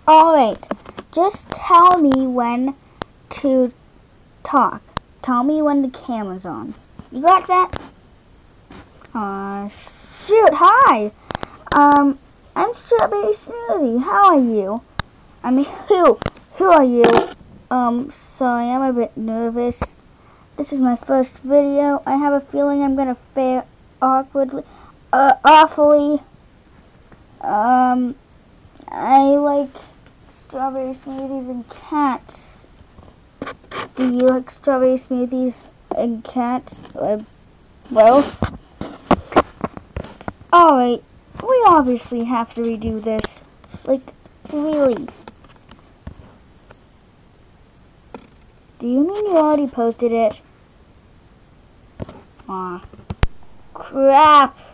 Alright, just tell me when to talk. Tell me when the camera's on. You got that? Shoot, hi! I'm Strawberry Smoothie. How are you? I mean, who are you? Sorry, I'm a bit nervous. This is my first video. I have a feeling I'm gonna fare awkwardly, awfully. I like strawberry smoothies and cats. Do you like strawberry smoothies and cats? Well, alright, we obviously have to redo this. Like, really. Do you mean you already posted it? Aw, crap.